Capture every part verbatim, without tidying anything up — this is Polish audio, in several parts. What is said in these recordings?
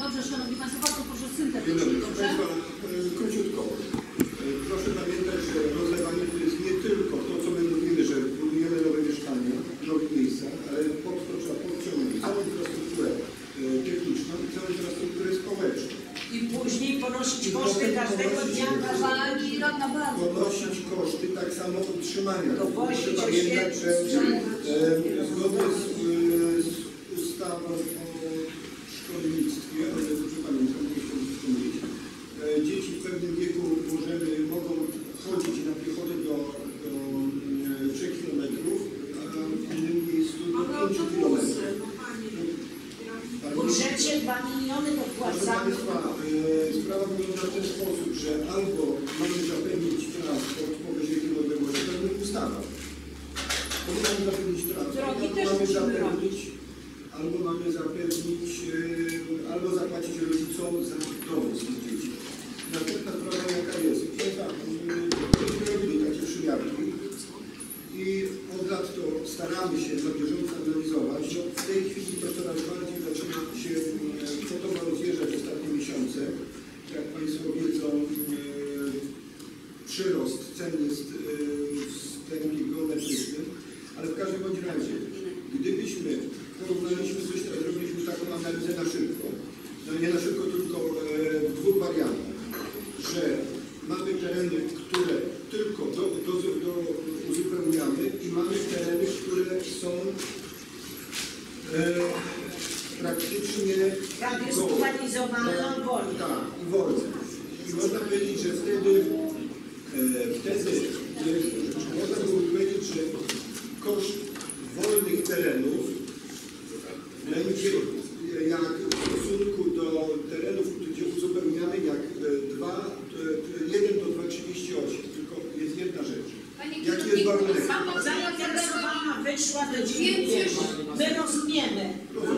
Dobrze, Szanowni Państwo, bardzo proszę syntetycznie, Dobrze, dobrze? Państwa, króciutko. Proszę pamiętać, że rozlewanie to jest nie tylko to, co my mówimy, że budujemy nowe mieszkania, nowe miejsca, ale pod to trzeba podciągnąć całą infrastrukturę techniczną i całą infrastrukturę społeczną. I później ponosić koszty każdego dnia, Pani radna bardzo. Ponosić koszty tak samo utrzymania. To Proszę właśnie pamiętać, że się- e, zgodnie z, z ustawą o szkolnictwie, ale dobrze pamiętam, nie chcę wspomnieć, e, dzieci w pewnym wieku możemy, mogą chodzić na piechotę do, do e, trzech kilometrów, a w innym miejscu do pięciu kilometrów. W budżecie dwa miliony Proszę dopłacamy. Państwa, e, sprawa wygląda w ten sposób, że albo mamy zapewnić transport powyżej jakiego odległości, to jest ustawa. Albo mamy zapewnić transport, Drogi albo też mamy musimy zapewnić, albo mamy zapewnić, e, albo zapłacić rodzicom za dowóz tych dzieci. Następna sprawa jaka jest? Państwa, myśmy robili takie przymiarki i od lat to staramy się na bieżąco analizować. No, w tej chwili to coraz bardziej zaczyna się kwotowo rozjeżdżać ostatnie miesiące. Jak Państwo wiedzą, e, przyrost cen jest e, wstępnie geometryczny, ale w każdym bądź razie, gdybyśmy porównaliśmy coś, tak zrobiliśmy taką analizę na szybko, no nie na szybko, tylko e, w dwóch wariantach, że mamy tereny, które tylko do, do, do uzupełniamy i mamy tereny, które są e, praktycznie Tak jest urbanizowane, on wolny. Tak, i wolne. I można powiedzieć, że wtedy, e, wtedy e, można było powiedzieć, że koszt wolnych terenów będzie jak w stosunku do terenów, gdzie uzupełniamy, jak dwa, jeden do dwa przecinek trzydzieści osiem. Tylko jest jedna rzecz. Jaki jest warunek? Zainteresowana wyszła do dziewięciu. My rozumiemy.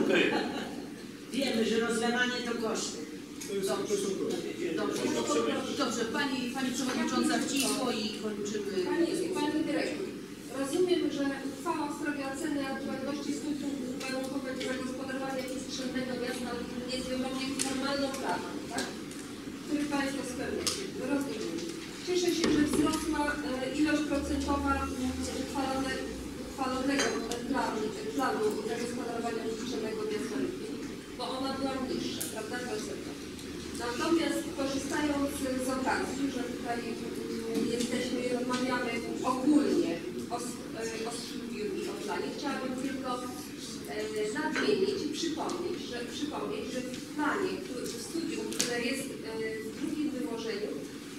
Wiemy, że rozlewanie to koszty. To, jest, to są koszty. Dobrze, no to, dobrze. Pani, Pani Przewodnicząca wcisło i kończymy. Pani, Pani Dyrektor, rozumiem, że uchwała w sprawie oceny aktualności skutków warunkowego zagospodarowania przestrzennego miasta jest wymogiem formalno-prawnym, tak? Który Państwo spełniacie. Rozumiem. Cieszę się, że wzrosła e, ilość procentowa uchwalone, uchwalonego planu, planu zagospodarowania przestrzennego miasta Rybnik, bo ona była niższa, prawda, procenta. Natomiast korzystając z okazji, że tutaj jesteśmy i rozmawiamy ogólnie o, o studiu i o planie, chciałabym tylko e, nadmienić i przypomnieć, że, przypomnieć, że w planie, który, w studium, które jest e, w drugim wyłożeniu,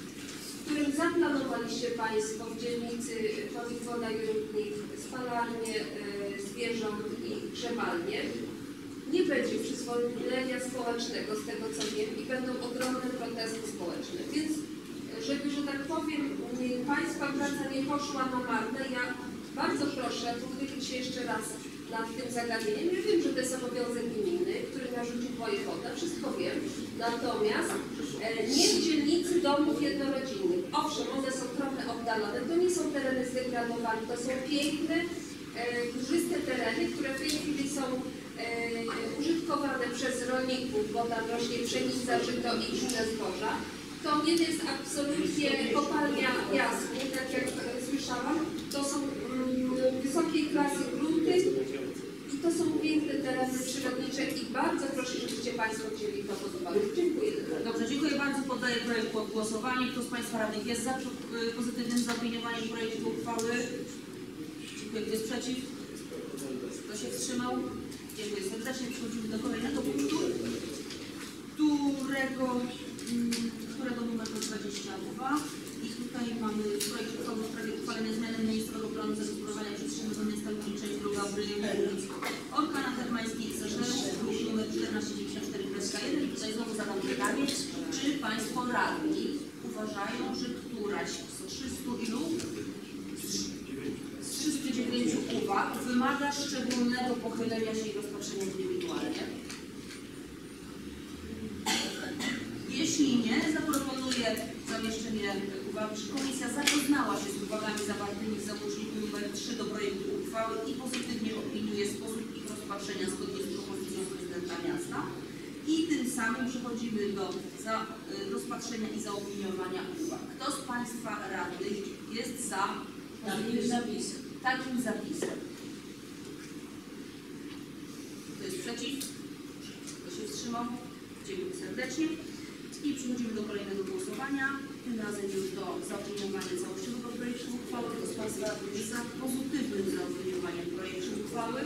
w którym zaplanowaliście Państwo w dzielnicy Woda i Rybnik spalarnię e, zwierząt i grzebalnię, nie będzie przyzwolenia społecznego, z tego co wiem, i będą ogromne protesty społeczne. Więc, żeby, że tak powiem, Państwa praca nie poszła na marne, ja bardzo proszę pochylić się jeszcze raz nad tym zagadnieniem. Ja wiem, że to jest obowiązek gminy, który narzucił wojewoda, wszystko wiem. Natomiast e, nie w dzielnicy domów jednorodzinnych. Owszem, one są trochę oddalone, to nie są tereny zdegradowane, to są piękne, e, górzyste tereny, które w tej chwili są E, użytkowane przez rolników, bo tam rośnie pszenica, żyto i inne zboża. To nie jest absolutnie kopalnia jaskół, tak jak e, słyszałam. To są mm, wysokiej klasy grunty i to są piękne tereny przyrodnicze i bardzo proszę, żebyście Państwo wzięli to pod uwagę. Dziękuję. Dobrze, dziękuję bardzo. Poddaję projekt pod głosowanie. Kto z Państwa radnych jest za pozytywnym zaopiniowaniem projektu uchwały? Dziękuję. Kto jest przeciw? Kto się wstrzymał? Dziękuję serdecznie. Przechodzimy do kolejnego punktu, którego, którego numer to dwadzieścia dwa. I tutaj mamy projekt uchwały w sprawie uchwalenia zmiany miejscowego planu zagospodarowania przestrzennego miasta Lublin, część droga Bryl, Orkana Termańskiej i Seszel, druk numer czternaście dziewięćdziesiąt cztery jeden. I tutaj znowu zadam pytanie, czy Państwo radni uważają, że któraś z trzystu ilu? Z trzystu dziewięciu uwag wymaga szczególnego pochylenia się i rozpatrzenia indywidualnie? Jeśli nie, zaproponuję zamieszczenie uwag, że komisja zapoznała się z uwagami zawartymi w załączniku numer trzy do projektu uchwały i pozytywnie opiniuje sposób ich rozpatrzenia zgodnie z propozycją prezydenta miasta i tym zapisami przechodzimy do za, y, rozpatrzenia i zaopiniowania uwag. Kto z Państwa radnych jest za Takim zapisem. takim zapisem? Kto jest przeciw? Kto się wstrzymał? Dziękuję serdecznie. I przechodzimy do kolejnego głosowania. Tym razem już do zaopiniowania całościowego projektu uchwały. Kto z Państwa radnych jest za pozytywnym zaopiniowaniem projektu uchwały?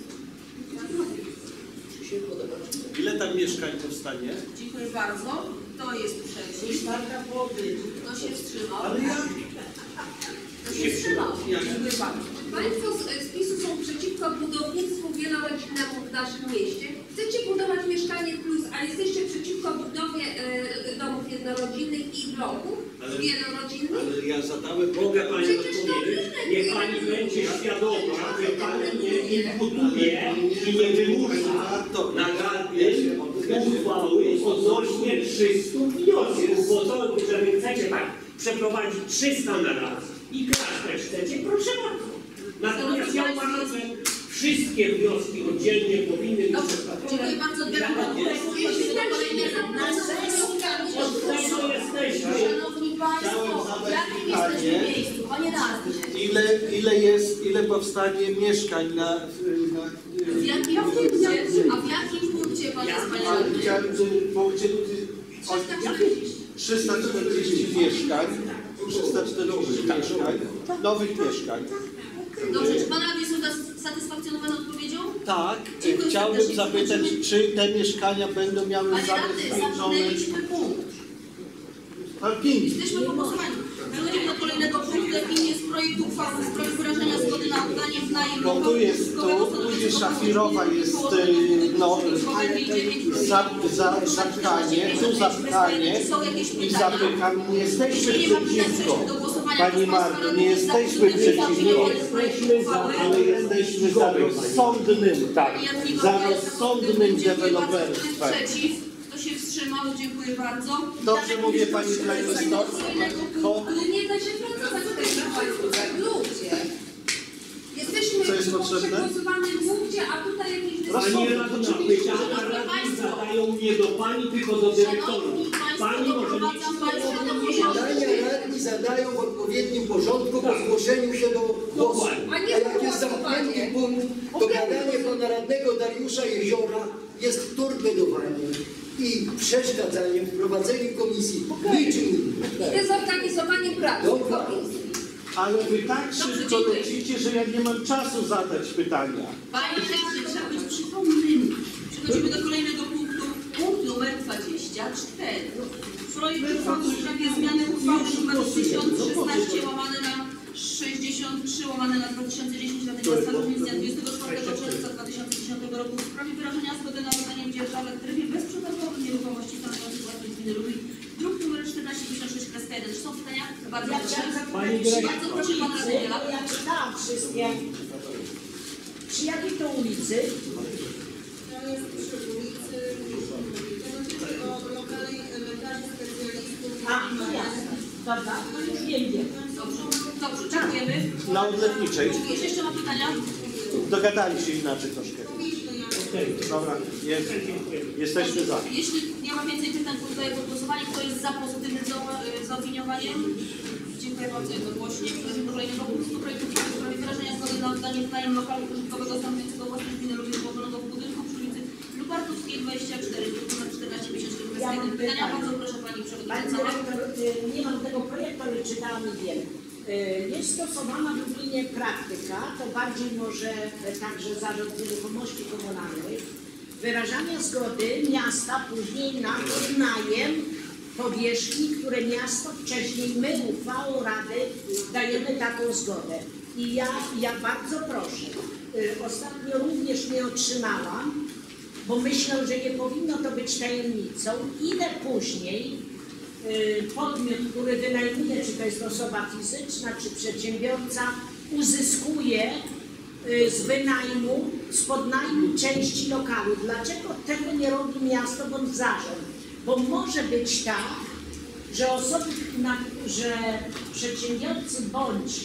Ile tam mieszkań powstanie? Dziękuję bardzo. Kto jest przeciw? Czwarta połowy. Kto się wstrzymał? Ale ja... Kto się wstrzymał? Dziękuję bardzo. Państwo z, z PiS-u są przeciwko budownictwu wielorodzinnemu w naszym mieście. Chcecie budować mieszkanie plus, a jesteście przeciwko budowie e, domów jednorodzinnych i bloków Ale- wielorodzinnych? Ale ja zadałem... Mogę Pani Przecież to odpowiedzieć? rynek Niech jest- Pani będzie świadoma, że Pani nie imputuje i nie wymusza na radnych uchwały odnośnie trzystu wniosków. Bo to, że Wy chcecie tak przeprowadzić trzysta na raz i każde chcecie, proszę bardzo. Natomiast ja uważam, że wszystkie wnioski oddzielnie powinny być Dobrze, przedstawione. dziękuję bardzo. Odbieram panu głos. Przechodzimy do kolejnego. Od tego jesteśmy. Szanowni Państwo, w jakim jesteśmy miejscu? Panie radny. Ile, ile jest, ile powstanie mieszkań na... na W jakim punkcie, a w jakim punkcie Pan jest, Panie ale radny? chciałem, żeby powiedzieć trzysta czterdzieści mieszkań, trzysta czterdzieści mieszkań, nowych mieszkań. Dobrze, czy Pan radny jest zas- satysfakcjonowany odpowiedzią? Tak, Dziękuję chciałbym serdecznie. zapytać, czy te mieszkania będą miały Panie radny, zabezpieczone zamknęliśmy punkt. parkingi? Jesteśmy po głosowaniu. Przechodzimy do kolejnego punktu, jakim jest projekt uchwały w sprawie wyrażenia zgody na oddanie w najem No tu lokalu jest, użytkowego tu, tu stanowiącego jest szafirowa, jest położonego no, budynku dziewięć za, za, zapchanie, tu zapchanie i zapycham. Nie jesteśmy Jeśli nie ma pytań, przeciwko. przejdźmy do głosowania. Pani Kto z Państwa Marto, radnych nie jest za jesteśmy pozytywnym przeciwko, zaopiniowaniem projektu uchwały? ale jesteśmy za rozsądnym, tak, Pani Jadwiga za Wojalska, rozsądnym dziękuję bardzo. Kto deweloperstwem. jest przeciw? Kto się wstrzymał? Dziękuję bardzo. Dobrze mówię, pani Klejnowska? Ale nie da się pracować w tej Państwo. Ludzie. Jesteśmy Co jest potrzebne? przegłosowani w punkcie, a tutaj jakieś dyskusje. Pani radna, pytania radni zadają nie do Pani, tylko do dyrektorów. Pani może mieć Doprowadzam Państwa do porządku. Pytania radni zadają w odpowiednim porządku po zgłoszeniu się do głosu. Dokładnie. A jak jest zamknięty punkt, to gadanie pana radnego Dariusza Jeziora jest torpedowaniem i przeszkadzaniem w prowadzeniu komisji. Niczym innym. Dezorganizowanie pracy Dokładnie. komisji. Ale wy tak Dobrze, szybko dziękuję. lecicie, że ja nie mam czasu zadać pytania. Panie radny, trzeba być przytomnym. Przechodzimy do kolejnego punktu. Punkt numer dwadzieścia cztery. Projekt uchwały w sprawie zmiany uchwały nr tysiąc szesnaście łamane na sześćdziesiąt trzy łamane na dwa tysiące dziesięć Rady Miasta Lublin z dnia dwudziestego czwartego czerwca dwa tysiące dziesiątego roku w sprawie wyrażenia zgody na oddanie w dzierżawę w trybie bezprzetargowym nieruchomości stanowiących własność gminy Lublin. Druk numer czternaście pięćdziesiąt sześć jeden. Czy są pytania? Bardzo Ja proszę. chciałam Pani zapytać, dyrektor. Bardzo proszę Pana Daniela. bo ja czytałam wszystkie. Przy jakiej to ulicy? To jest przy ulicy, to dotyczy o lokali lekarzy specjalistów. A, no jasne. Dobra, to już wiem, gdzie. Dobrze, dobrze, dziękujemy. Na Odlewniczej. Jest jeszcze ma pytania? Dogadali się inaczej troszkę. Dobra, jest, jesteśmy za. Jeśli nie ma więcej pytań, to podaję pod głosowanie. Kto jest za pozytywnym za- zaopiniowaniem? Dziękuję bardzo jednogłośnie. Przechodzimy do kolejnego punktu. Projektu uchwały w sprawie wyrażenia zgody na oddanie w najem lokalu użytkowego stanowiącego własność gminy Lublin położonego w budynku przy ulicy Lubartowskiej dwadzieścia cztery, druk nr czternaście pięćdziesiąt cztery. Ja mam Pytania? pytanie. Bardzo proszę Pani Pani Przewodnicząca. dyrektor, y, nie mam tego projektu, ale czytałam i wiem. Y, Jest stosowana w Lublinie praktyka, to bardziej może e, także zarząd nieruchomości komunalnych, wyrażania zgody miasta później na odnajem powierzchni, które miasto wcześniej, my uchwałą Rady dajemy taką zgodę. I ja, ja bardzo proszę, y, ostatnio również nie otrzymałam, bo myślę, że nie powinno to być tajemnicą, ile później y, podmiot, który wynajmuje, czy to jest osoba fizyczna, czy przedsiębiorca, uzyskuje y, z wynajmu, z podnajmu części lokalu. Dlaczego tego nie robi miasto bądź zarząd? Bo może być tak, że osoby, na, że przedsiębiorcy bądź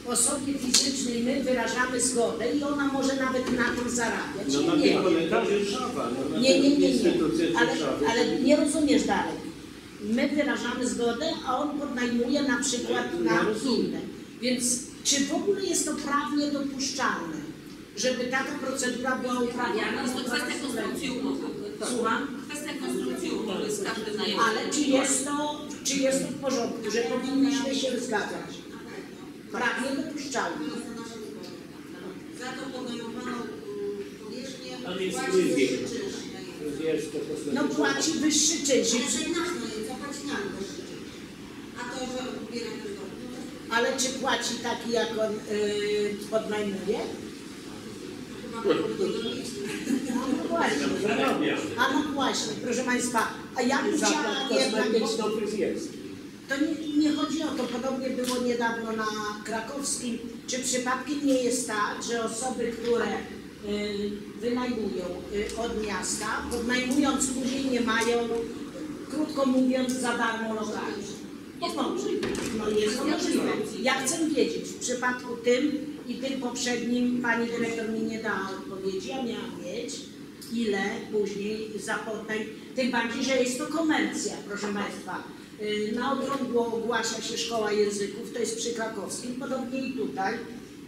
osobie fizycznej my wyrażamy zgodę i ona może nawet na tym zarabiać. No na nie, tym polega Warszawa. No, na nie, nie, nie, nie. instytucje Ale, Warszawy. ale nie rozumiesz dalej. My wyrażamy zgodę, a on podnajmuje na przykład Ja na rozumiem. inne. Więc czy w ogóle jest to prawnie dopuszczalne, żeby taka procedura była uprawiana? Jest to kwestia konstrukcji umowy. Słucham? Kwestia konstrukcji umowy z każdym najemcą. Ale czy jest to, czy jest to w porządku, że powinniśmy się zgadzać? Prawnie dopuszczalne. Za tą podejmowaną powierzchnię Tam jest płaci wyżej. wyższy czynsz. Jest to kosmetyczne. No płaci wyższy czynsz. Jeżeli nasz najemca płaci nam wyższy czynsz. A to, że odbiera też dochód. Ale czy płaci taki, jak on yy, podnajmuje? Chyba powinno mieć. No właśnie. Zarabia. A no właśnie, proszę Państwa, a ja bym chciała Zakład jednak... kosmetyczny jest. To nie, nie chodzi o to, podobnie było niedawno na Krakowskim. Czy przypadkiem nie jest tak, że osoby, które y, wynajmują y, od miasta, podnajmując później nie mają, krótko mówiąc, za darmo lokali? Jest to możliwe. No jest to możliwe. Ja chcę wiedzieć, w przypadku tym i tym poprzednim pani dyrektor mi nie dała odpowiedzi, ja miałam mieć, ile później za podnajm, tym bardziej, że jest to komercja, proszę Państwa. Na okrągło ogłasza się szkoła języków, to jest przy Krakowskim, podobnie i tutaj.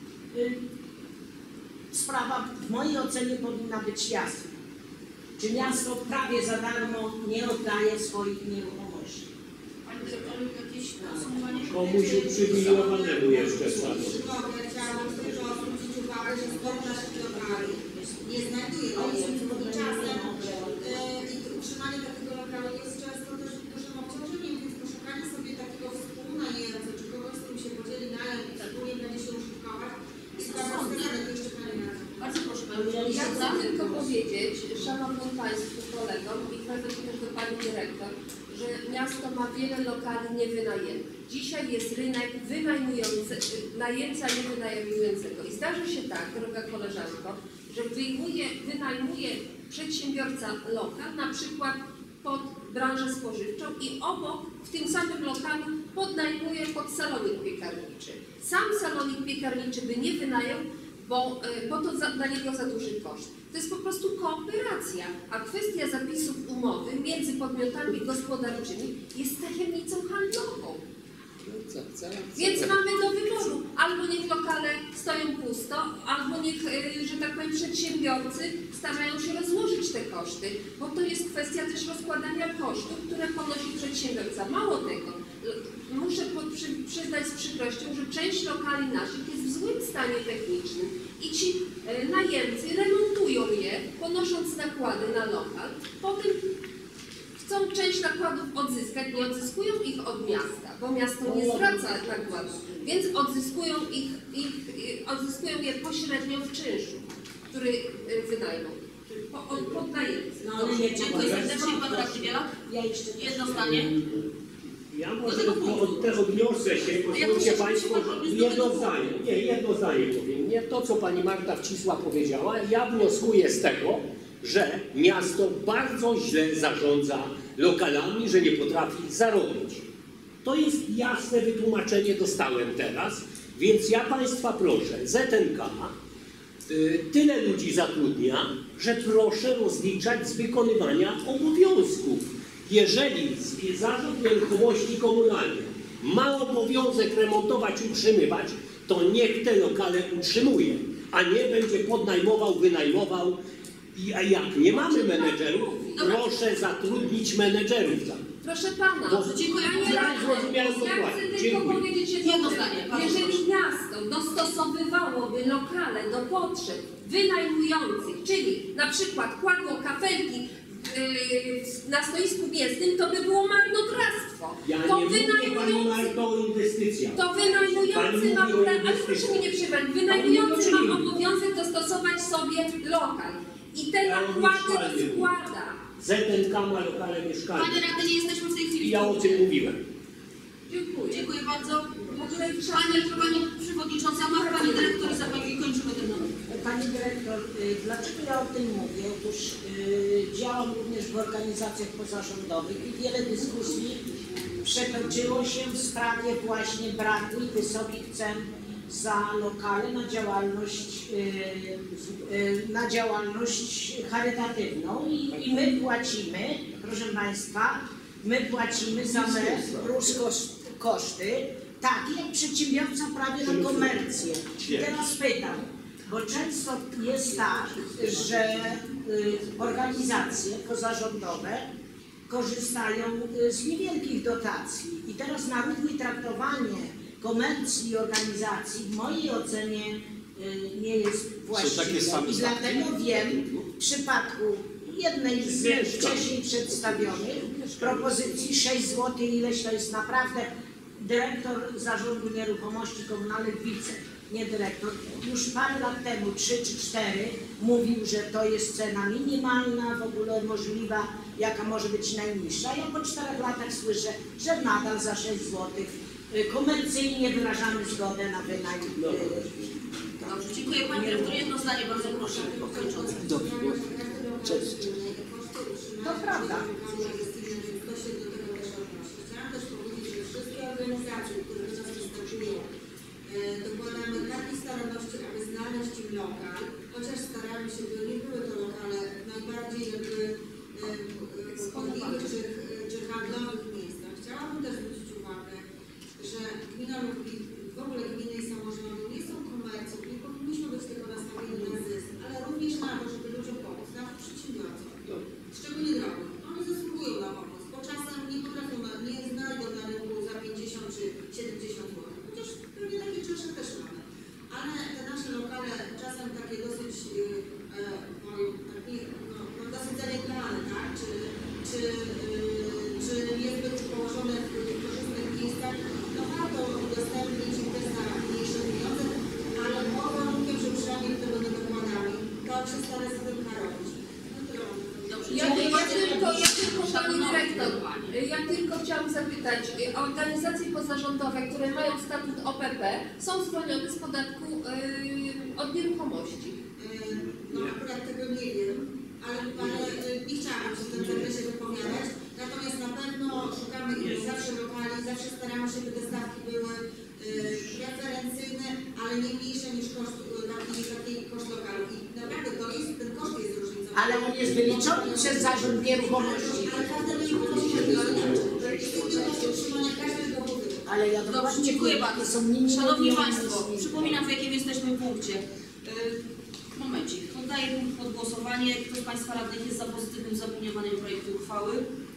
Sprawa w mojej ocenie powinna być jasna. Czy miasto prawie za darmo nie oddaje swoich nieruchomości? Pani dyrektor, jakieś podsumowanie? Komuś uprzywilejowanemu jeszcze stanu. Mogę, chciałabym tylko zwrócić uwagę, że sport naszych lokali nie znajduje się czasem i utrzymanie takiego lokalu jest często też dużym obciążeniem, więc poszukanie sobie takiego współnajemcy, czy kogoś, z kim się podzieli najem i wspólnie będzie się użytkować, jest bardzo wspaniale, to jeszcze Pani Marta. Bardzo proszę Pani Ja Przewodnicząca. chcę tylko powiedzieć szanownym Państwu kolegom i zwracam się też do Pani Dyrektor, że miasto ma wiele lokali niewynajętych. Dzisiaj jest rynek wynajmujący, najemca niewynajmującego. I zdarzy się tak, droga koleżanko, że wyjmuje, wynajmuje przedsiębiorca lokal, na przykład pod branżę spożywczą i obok, w tym samym lokalu, podnajmuje pod salonik piekarniczy. Sam salonik piekarniczy by nie wynajął, bo, bo to za, dla niego za duży koszt. To jest po prostu kooperacja, a kwestia zapisów umowy między podmiotami gospodarczymi jest tajemnicą handlową. Więc mamy do wyboru. Albo niech lokale stoją pusto, albo niech, że tak powiem, przedsiębiorcy starają się rozłożyć te koszty, bo to jest kwestia też rozkładania kosztów, które ponosi przedsiębiorca. Mało tego, muszę przy, przyznać z przykrością, że część lokali naszych jest w złym stanie technicznym i ci najemcy remontują je, ponosząc nakłady na lokal, potem chcą część nakładów odzyskać, nie odzyskują ich od miasta, bo miasto nie zwraca nakładów, więc odzyskują, ich, ich, odzyskują je pośrednio w czynszu, który wynajmą, pod najemcy. No, ale nie, Dziękuję serdecznie. Pan radny Bielak? Ja jeszcze Jedno zdanie. Ja może tylko od, te odniosę się, A ja pozwólcie muszę Państwo, się odnieść do jedno tego zdanie, nie, jedno zdanie powiem. Nie to, co Pani Marta Wcisła powiedziała, ja wnioskuję z tego, że miasto bardzo źle zarządza lokalami, że nie potrafi ich zarobić. To jest jasne wytłumaczenie, dostałem teraz, więc ja Państwa proszę, Z N K y, tyle ludzi zatrudnia, że proszę rozliczać z wykonywania obowiązków. Jeżeli Zarząd Nieruchomości Komunalnych ma obowiązek remontować, utrzymywać, to niech te lokale utrzymuje, a nie będzie podnajmował, wynajmował. I a jak nie mamy menedżerów, proszę zatrudnić menedżerów tam. Proszę Pana, Bo- dziękuję. Ja zrozumiałem Ja dokładnie. chcę tylko Dziękuję. powiedzieć jedno Jedno zdanie. zdanie, bardzo Jeżeli proszę. miasto dostosowywałoby lokale do potrzeb wynajmujących, czyli na przykład kładło kafelki yy, na stoisku mięsnym, to by było marnotrawstwo. Ja to nie mówię Pani wynajmujący, Marto o inwestycjach. to wynajmujący Pani ma, mówi o ale proszę inwestycjach. mnie nie przerwać, Pani wynajmujący mówi o ma czym? obowiązek dostosować sobie lokal. I te Ja o nakłady mieszkaniu. rozkłada. Z N K ma lokale mieszkalne. Panie radny, nie jesteśmy w tej chwili. I ja o tym mówiłem. Dziękuję. Dziękuję bardzo. W ogóle Pani, Pani Przewodnicząca, ma Pani Dyrektor i za Pani kończymy ten temat. Pani Dyrektor, y, dlaczego ja o tym mówię? Otóż y, działam również w organizacjach pozarządowych i wiele dyskusji przetoczyło się w sprawie właśnie braku i wysokich cen za lokale na działalność, y, y, na działalność charytatywną i, i my płacimy, proszę Państwa, my płacimy za me plus koszt, koszty, takie jak przedsiębiorca prawie na komercję. I teraz pytam, bo często jest tak, że y, organizacje pozarządowe korzystają y, z niewielkich dotacji i teraz na równi traktowanie komercji i organizacji w mojej ocenie y, nie jest właściwe. I dlatego wiem, w przypadku jednej z wcześniej przedstawionych propozycji sześć złotych, ileś to jest naprawdę dyrektor Zarządu Nieruchomości Komunalnych, wice, nie dyrektor, już parę lat temu, trzy czy cztery, mówił, że to jest cena minimalna, w ogóle możliwa, jaka może być najniższa. Ja po czterech latach słyszę, że nadal za sześć złotych komercyjnie wyrażamy zgodę na wynajem. Dobrze, dziękuję Pani Dyrektor. Jedno zdanie, bardzo proszę, kończące. Dobrze. Cześć. To prawda. To się do tego też odnosi. Chciałam też powiedzieć, że wszystkie organizacje, które do nas występują, dokładamy takiej staranności, aby znaleźć im lokal, chociaż staramy się, by nie były to lokale najbardziej jakby szkodliwych czy, czy handlowych miejscach. Chciałabym też zwrócić uwagę, że gmina Lublin, w ogóle gminy i samorządy nie są komercją, nie powinniśmy być tylko nastawieni na zysk, ale również na to, żeby ludziom pomóc, nawet przedsiębiorcom, szczególnie drobnym. Oni zasługują na pomoc, bo czasem nie potrafią, nie znajdą na rynku za pięćdziesiąt czy siedemdziesiąt złotych, chociaż pewnie takie czynsze też mamy. Ale te nasze lokale czasem takie dosyć, e, powiem, takie, no, no, dosyć zaniedbane, tak? Czy, czy, e, czy niezbyt położone w korzystnych miejscach, no warto udostępnić im też za mniejsze pieniądze, ale pod warunkiem, że przynajmniej tego nie dokładami. To się starę z tym narobić. No to Dobrze, Ja, dziękuję ja, bardzo. tylko, ja tylko Pani Dyrektor, ja tylko chciałam zapytać, organizacje pozarządowe, które mają statut O P P, są zwolnione z podatku yy, od nieruchomości. No akurat tego nie wiem, ale, ale nie chciałabym się w tym zakresie wypowiadać. Natomiast na pewno szukamy ich zawsze lokali, zawsze staramy się, by te stawki były y, preferencyjne, ale nie mniejsze niż koszt, taki, taki koszt lokalu. I naprawdę to jest, ten koszt jest różnicą. Ale on jest wyliczony przez Zarząd Nieruchomości. Ale każda nieruchomość się wyliczy. Jest inny koszt utrzymania każdego budynku. Ale ja Dobrze, dokładnie dziękuję wiem, jakie bardzo. są minimum. Szanowni minimum, Państwo, minimum. przypominam, w jakim jesteśmy punkcie. Yy, Momencik, poddaję punkt pod głosowanie. Kto z Państwa radnych jest za pozytywnym zaopiniowaniem projektu uchwały?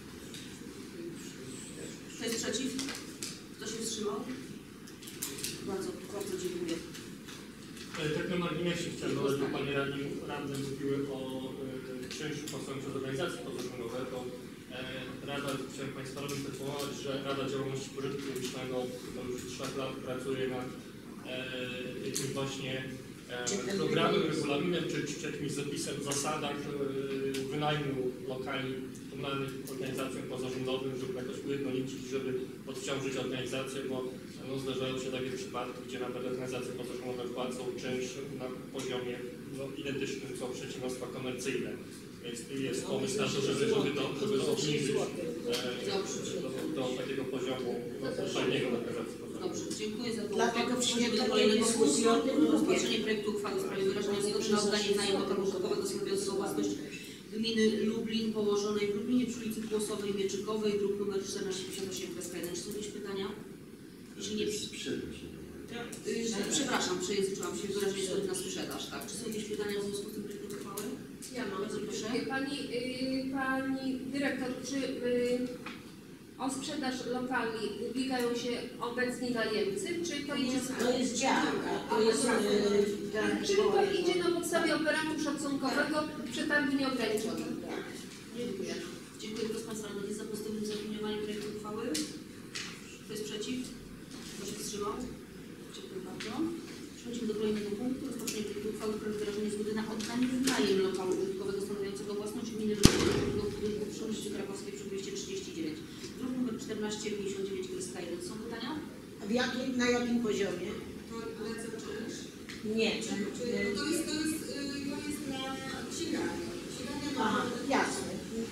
Kto jest przeciw? Kto się wstrzymał? Bardzo, bardzo dziękuję. Tak na marginesie chciałem dodać, bo Panie Radni, radne mówiły o e, czynszach płaconych przez organizacje pozarządowe, to e, Rada, chciałem Państwa poinformować, że Rada Działalności Pożytku Publicznego to już trzech lat pracuje nad e, jakimś właśnie e, programem, regulaminem, czy, czy jakimś zapisem w zasadach e, wynajmu lokali komunalnych organizacjom pozarządowym, żeby jakoś ujednolicić, żeby odciążyć organizacje, bo no, zdarzają się takie przypadki, gdzie nawet organizacje pozarządowe płacą czynsz na poziomie no, identycznym co przedsiębiorstwa komercyjne. Więc jest pomysł na to, żeby, żeby to żeby obniżyć e, do, do takiego poziomu fajnego organizacji pozarządowej. Dobrze, dziękuję za to. Dlatego w Przechodzimy do świetle kolejnego dyskusji o tym punktu. mówię. Rozpatrzenie projektu uchwały w sprawie wyrażenia zgody na oddanie w najem lokalu użytkowego stanowiącego własność gminy Lublin położonej w Lublinie przy ulicy Kłosowej Mieczykowej, druk nr czternaście pięćdziesiąt osiem kres jeden. Czy są jakieś pytania? Jeśli nie, Yy, przepraszam, przejęzyczyłam się, wyrażenie zgody na sprzedaż, tak? Czy są jakieś pytania w związku z tym projektem uchwały? Ja mam. Bardzo proszę. Pani, yy, pani Dyrektor, czy yy, o sprzedaż lokali ubiegają się obecni najemcy, czy to jest... To jest działka, to jest yy, ten, Czyli to idzie na podstawie operatu szacunkowego przetargu nieograniczonym. Dziękuję. Dziękuję. Kto z Państwa radnych jest za pozytywnym zaopiniowaniem projektu uchwały? Kto jest przeciw? Kto się wstrzymał? Dziękuję bardzo. Przechodzimy do kolejnego punktu. Rozpatrzenie projektu uchwały w sprawie wyrażenia zgody na oddanie w najem lokalu użytkowego stanowiącego własność gminy Lublin w budynku przy ulicy Krakowskiej przy dwieście trzydzieści dziewięć. Druk nr czternaście pięćdziesiąt dziewięć kres jeden. Są pytania? A w jakim, na jakim poziomie? To lecę czynsz. Nie. Czy, czy, to jest, to jest, yy, to jest dla księgarni. Księgarnia ma... Aha, jasne.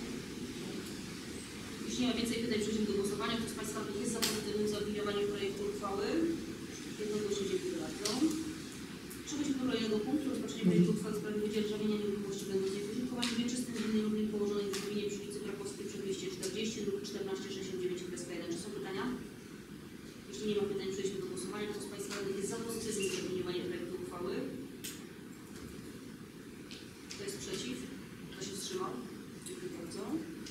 Jeśli nie ma więcej pytań, przechodzimy do głosowania. Kto z Państwa jest za pozytywnym zaopiniowaniem projektu uchwały? Jednogłośnie dziękuję bardzo. bardzo. Przechodzimy do kolejnego punktu. Rozpatrzenie projektu uchwały w sprawie wydzierżawienia nieruchomości będącej w użytkowaniu wieczystym w gminie Lublin położonej w gminie przy ulicy Krakowskiej przy dwieście czterdzieści, druk czternaście sześćdziesiąt dziewięć kreska jeden. Czy są pytania? Jeśli nie ma pytań, przejdźmy do głosowania. Kto z Państwa radnych jest za pozytywnym zaopiniowaniem projektu uchwały? Kto jest przeciw? Kto się wstrzymał? Dziękuję bardzo.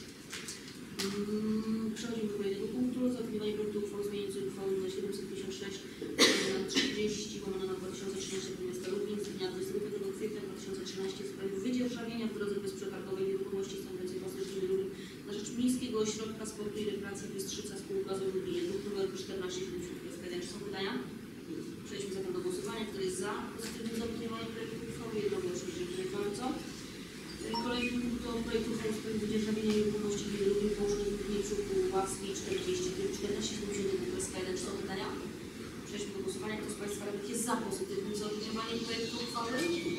Mm, Przechodzimy do kolejnego punktu. Zaopiniowanie projektu uchwały zmieniającej uchwałę nr siedemset pięćdziesiąt sześć na trzydzieści łamane na dwa tysiące trzynaście miasta Lublin z dnia dwudziestego piątego kwietnia dwa tysiące trzynaście w sprawie wydzierżawienia w drodze bezprzetargowej nieruchomości stanowiącej własność gminy Lublin na rzecz Miejskiego Ośrodka Sportu i Rekreacji Bystrzyca Spółka z Lublinie, druk nr czternaście siedemdziesiąt. Czy są pytania? Przejdźmy zatem do głosowania. Kto jest za pozytywnym zaopiniowaniem projektu uchwały? Jednogłośnie. Dziękuję bardzo. Kolejny punkt to projekt uchwały w sprawie wydzierżawienia nieruchomości gminy Lublin położonej w gminie przy Puławskiej czterdzieści, czternaście siedemdziesiąt jeden kreska jeden. Czy są pytania? Przejdźmy do głosowania. Kto z Państwa radnych jest za pozytywnym zaopiniowaniem projektu uchwały?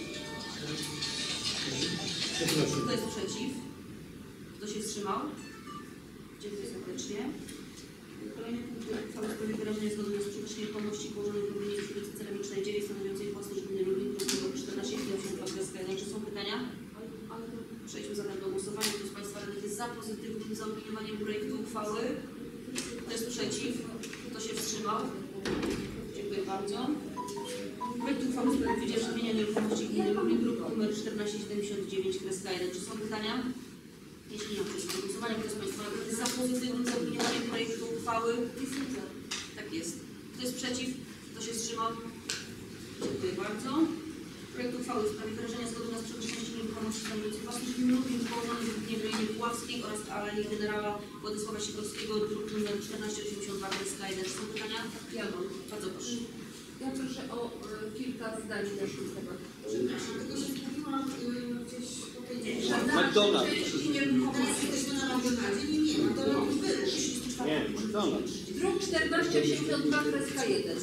Kto jest przeciw? Kto się wstrzymał? Dziękuję serdecznie. Kolejny punkt to uchwały w sprawie wyrażenia zgody na sprzedaż nieruchomości położonej w Lublinie przy ulicy Ceramicznej dziewięć stanowiącej własność gminy Lublin, druk nr czternaście siedemdziesiąt dwa kreska jeden. Czy są pytania? Przejdźmy zatem do głosowania. Kto z Państwa radnych jest za pozytywnym zaopiniowaniem projektu uchwały? Kto jest przeciw? Kto się wstrzymał? Dziękuję bardzo. Projekt uchwały w sprawie wydzierżawienia nieruchomości gminy Lublin, druk nr czternaście siedemdziesiąt dziewięć kreska jeden. Czy są pytania? Jeśli nie ma, przejdźmy do głosowania. Kto z Państwa radnych jest za pozytywnym zaopiniowaniem projektu uchwały? Tak jest. Kto jest przeciw? Kto się wstrzymał? Dziękuję bardzo. Projekt uchwały w sprawie wyrażenia zgody na sprzedaż części nieruchomości stanowiącej własność gminy Lublin położonej w gminie w rejonie Puławskiej oraz Alei Generała Władysława Sikorskiego, druk nr czternaście osiemdziesiąt dwa kreska jeden. Czy są pytania? Ja mam. Bardzo proszę. Ja proszę o e, kilka zdań na ten temat. Przepraszam, tylko się skupiłam y, gdzieś po tej McDonald's. Teraz jesteśmy na McDonaldzie, nie, nie, McDonald's był. Nie, McDonald's. Druk czternaście osiemdziesiąt dwa kreska jeden.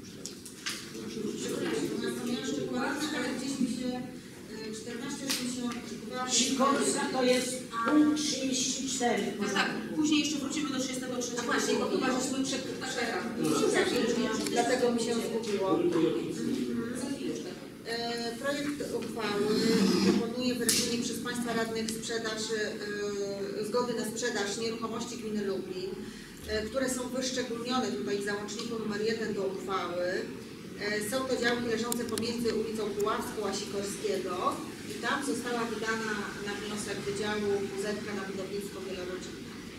Natomiast przykładne, ale gdzieś mi się y, czternaście osiemdziesiąt dwa... Sikorska to jest punkt trzydzieści cztery. No tak, później jeszcze wrócimy do trzydziestego trzeciego. A właśnie, bo chyba żeśmy przed... Dlatego mi się zgubiło. Za chwileczkę. E, Projekt uchwały proponuje wyrażenie przez Państwa radnych sprzedaży, e, zgody na sprzedaż nieruchomości gminy Lublin, e, które są wyszczególnione tutaj w załączniku numer jeden do uchwały. E, Są to działki leżące pomiędzy ulicą Puławską a Sikorskiego i tam została wydana na wniosek Wydziału W Z K na budownictwo wielorodzinne.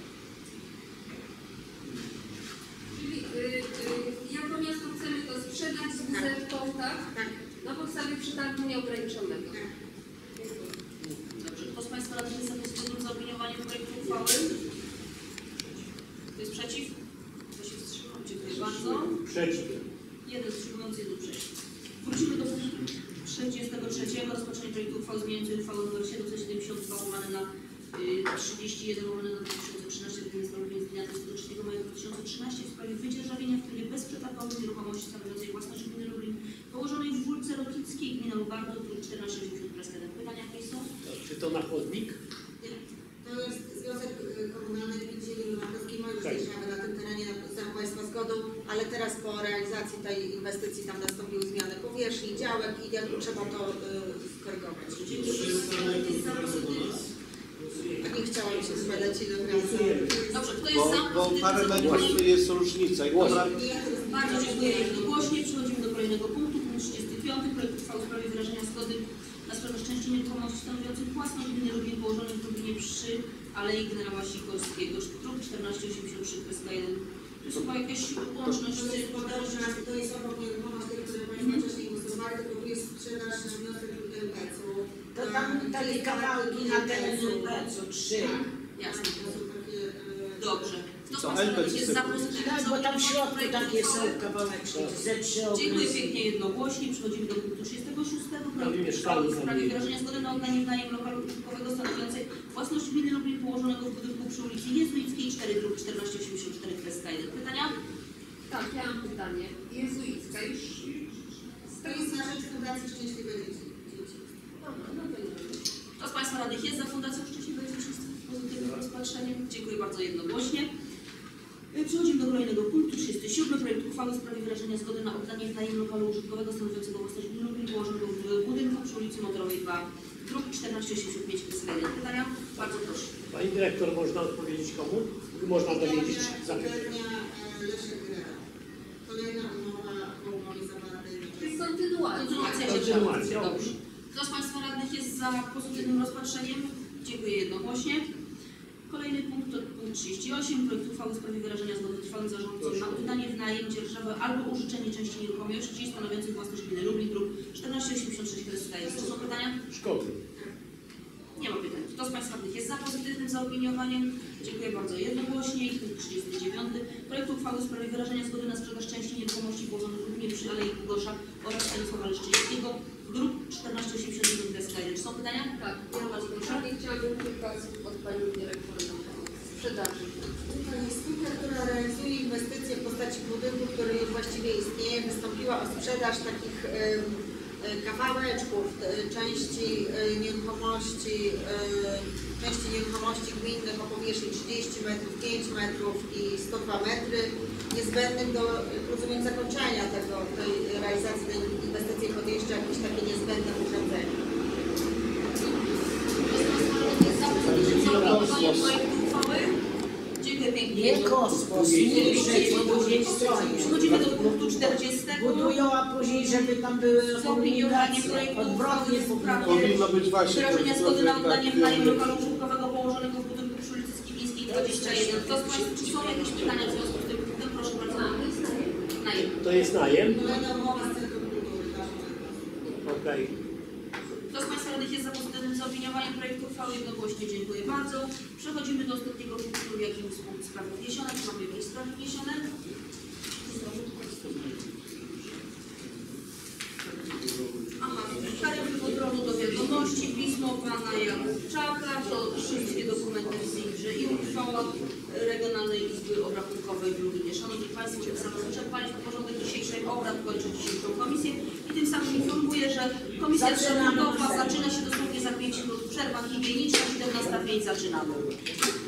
Czyli y, y, jako miasto chcemy to sprzedać z wuzetką, tak? Tak. Na podstawie przetargu nieograniczonego. Dobrze. Kto z Państwa radnych jest za pozytywnym zaopiniowaniem projektu uchwały? Kto jest przeciw? Kto się wstrzymał? Dziękuję bardzo. Przeciw. Jeden wstrzymujący, jeden przeciw. Wrócimy do punktu trzydziestego trzeciego. Rozpatrzenie projektu uchwały zmieniającej uchwałę nr siedemset siedemdziesiąt dwa łamane na y, trzydzieści jeden łamane na dwa tysiące trzynaście w dnia z dnia dwudziestego trzeciego maja dwa tysiące trzynastego w sprawie wydzierżawienia w trybie bezprzetargowym nieruchomości stanowiącej własność gminy Lublin położonej w Wólce Rokickiej, gmina Lubardo, druk czternaście osiemdziesiąt kreska jeden. Pytania jakie są? Czy to na chodnik? To jest Związek y, Komunalny Gminy Ziemi Lubartowskiej, ma już Tak. zjeżdżamy na tym terenie za Państwa zgodą, ale teraz po realizacji tej inwestycji tam nastąpiły zmiany powierzchni, działek i jakby trzeba to y, skorygować. A nie chciałam się sprzedać i do pracy. Dobrze, kto jest Bo, za bo pozytywnym parę metrów zaopiniowaniem? tu jest różnica. I dobra, Bardzo dziękuję jednogłośnie. Przechodzimy do kolejnego punktu. Punkt trzydziesty piąty. Projekt uchwały w sprawie wyrażenia zgody na sprzedaż części nieruchomości stanowiących własność gminy Lublin położonej w Lublinie przy Alei Generała Sikorskiego. Druk czternaście osiemdziesiąt trzy kreska jeden. To jest chyba jakaś łączność To z jest podobne, to jest obok nieruchomość, które Państwo wcześniej głosowali, tylko tu jest sprzedaż na wniosek L P C-u. To tam takie kawałki na terenie L P C-u, trzy. Jasne. To są takie... y, Dobrze. Kto z Co, Państwa L P C radnych jest za chce pozytywnym Tak, bo tam w środku zaopiniowaniem takie projektu są uchwały? kawałeczki, ze trzy Dziękuję obrazki. pięknie jednogłośnie. Przechodzimy do punktu trzydziestego szóstego. Prawie Projekt uchwały mieszkalny w sprawie zamienił. wyrażenia zgody na oddanie w najem lokalu użytkowego stanowiącej własność gminy Lublin położonego w budynku przy ulicy Jezuickiej cztery, druk czternaście osiemdziesiąt cztery kreska jeden. Pytania? Tak, ja mam pytanie. Jezuicka już... To jest na rzecz Fundacji Szczęśliwe Dzieci. No, no, no to nie wiem. Kto z Państwa radnych jest za Fundacją Szczęśliwe Dzieci z pozytywnym rozpatrzeniem? Dziękuję bardzo jednogłośnie. Przechodzimy do kolejnego punktu, trzydziestego siódmego Projekt uchwały w sprawie wyrażenia zgody na oddanie w najem lokalu użytkowego stanowiącego własność gminy Lublin położonego w budynku przy ulicy Motorowej dwa, druk czternaście osiemdziesiąt pięć. Pytania? Bardzo proszę. Pani dyrektor, można odpowiedzieć komu? Można dowiedzieć zapytać. Leszek Grera. Kolejna umowa o umowie zawartej na To jest kontynuacja. Kontynuacja Kontynuacja. się Dobrze. Kto z Państwa radnych jest za pozytywnym rozpatrzeniem? Dziękuję jednogłośnie. Kolejny punkt to punkt trzydziesty ósmy. Projekt uchwały w sprawie wyrażenia zgody trwałym zarządcom na oddanie w najem, dzierżawę albo użyczenie części nieruchomości stanowiących własność gminy Lublin, druk czternaście osiemdziesiąt sześć. To są pytania? Szkoły. Nie ma pytań. Kto z Państwa radnych jest za pozytywnym zaopiniowaniem? Dziękuję bardzo jednogłośnie. I punkt trzydziesty dziewiąty. Projekt uchwały w sprawie wyrażenia zgody na sprzedaż części nieruchomości położonych w gminie przy Alei Gosza oraz Stanisława Leszczyńskiego, druk czternaście osiemdziesiąt jeden. Czy są pytania? Tak, ja bardzo proszę. Chciałabym kilka słów od Pani Dyrektor na sprzedaży. Pani spółka, która realizuje inwestycje w postaci budynku, który już właściwie istnieje, wystąpiła o sprzedaż takich e, e, kawałeczków, e, części e, nieruchomości, e, części nieruchomości gminnych o powierzchni trzydzieści metrów, pięć metrów i sto dwa metry, niezbędnych do, rozumiem, zakończenia tego, tej realizacji tej inwestycji pod jeszcze jakieś takie niezbędne urządzenia. Dziękuję pięknie. Nie kosmos, nie przejdzie po drugiej stronie. Przechodzimy do punktu czterdziestego. Budują, a później, żeby tam były Zaopiniowanie komunikacja. projektu Odwrotnie w powinno sprawie Powinno być właśnie wyrażenia to, zgody że na tak oddanie w wiemy. najem lokalu użytkowego położonego w budynku przy ulicy Skibińskiej dwadzieścia jeden. Kto z Państwa, czy są jakieś pytania w związku z tym punktem? Proszę bardzo. Najem. To jest najem? Kolejna umowa z Centrum Kultury. Okej. Kto z Państwa radnych jest za pozytywnym zaopiniowaniem projektu uchwały? Jednogłośnie dziękuję bardzo. Przechodzimy do ostatniego punktu, jakim jest punkt sprawy wniesione. Czy mamy jakieś sprawy wniesione? Aha, kary wywodzą do wiadomości, pismo pana Jakubczaka, to wszystkie dokumenty w zimrze i uchwała Regionalnej Izby Obrachunkowej w Lublinie. Szanowni Państwo, tym samym wyczerpaliśmy porządek dzisiejszej obrad, kończę dzisiejszą komisję i tym samym informuję, że komisja Zaczynamy. statutowa zaczyna się dosłownie za pięć minut. Przerwa higieniczna, siedemnasta pięć zaczynamy.